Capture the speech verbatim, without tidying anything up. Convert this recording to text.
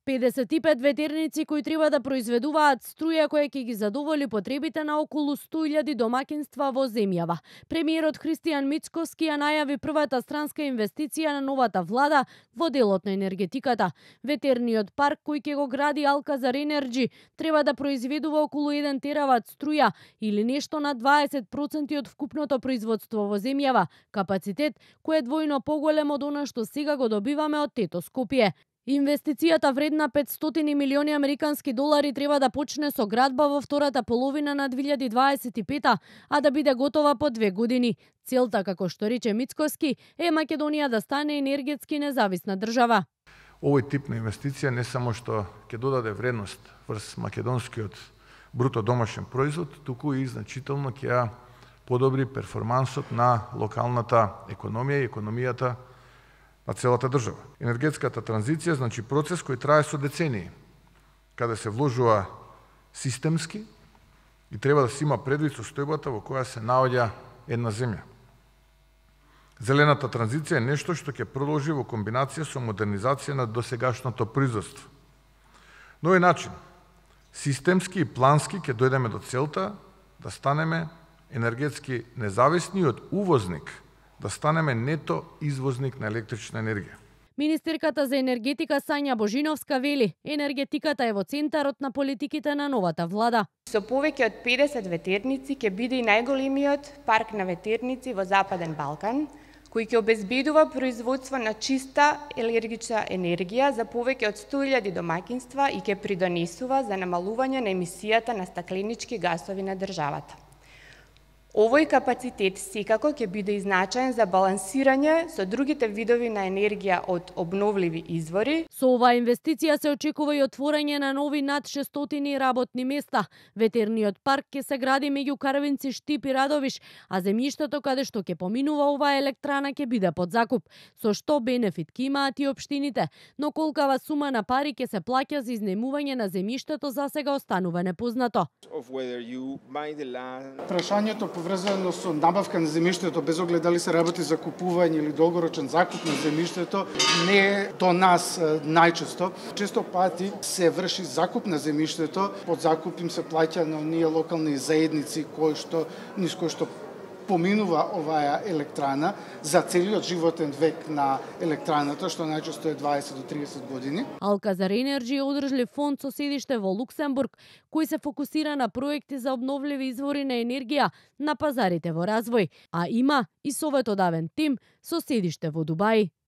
педесет и пет ветерници кои треба да произведуваат струја која ќе ги задоволи потребите на околу сто илјади домаќинства во земјава. Премиерот Христијан Мицкоски ја најави првата странска инвестиција на новата влада во делот на енергетиката. Ветерниот парк кој ќе го гради Алказар Енерџи треба да произведува околу еден терават струја или нешто на дваесет проценти од вкупното производство во земјава, капацитет кој е двојно поголем од она што сега го добиваме од Тето Скопје. Инвестицијата вредна петстотини милиони американски долари треба да почне со градба во втората половина на две илјади дваесет и пета, а да биде готова по две години. Целта, како што рече Мицкоски, е Македонија да стане енергетски независна држава. Овој тип на инвестиција не само што ќе додаде вредност врз македонскиот бруто домашен производ, туку и значително ќе ја подобри перформансот на локалната економија и економијата на целата држава. Енергетската транзиција значи процес кој трае со децении, каде се вложува системски и треба да се има предвид состојбата во која се наоѓа една земја. Зелената транзиција е нешто што ќе продолжи во комбинација со модернизација на досегашното производство. На овој начин, системски и плански ќе дојдеме до целта да станеме енергетски независни од увозник, да станеме нето извозник на електрична енергија. Министерката за енергетика Сања Божиновска вели, енергетиката е во центарот на политиките на новата влада. Со повеќе од педесет ветерници ќе биде и најголемиот парк на ветерници во Западен Балкан, кој ќе обезбедува производство на чиста електрична енергија за повеќе од сто илјади домаќинства и ќе придонесува за намалување на емисијата на стакленички гасови на државата. Овој капацитет секако ќе биде и значаен за балансирање со другите видови на енергија од обновливи извори. Со оваа инвестиција се очекува и отворање на нови над шестстотини работни места. Ветерниот парк ќе се гради меѓу Карвинци, Штип и Радовиш, а земјиштето каде што ќе поминува оваа електрана ќе биде под закуп, со што бенефит ќе имаат и општините, но колкава сума на пари ќе се плаќа за изнемување на земјиштето засега останува непознато. Прашањето поврзано со набавка на земјиштето без оглед дали се работи за купување или долгорочен закуп на земјиштето не е до нас најчесто. Често пати се врши закуп на земјиштето, под закуп им се плаќа на оние локални заедници кои што низ кои што поминува оваа електрана за целиот животен век на електраната, што најчесто е дваесет до триесет години. Алказар Енерџи е одржлив фонд со седиште во Луксембург, кој се фокусира на проекти за обновливи извори на енергија на пазарите во развој, а има и советодавен тим со седиште во Дубај.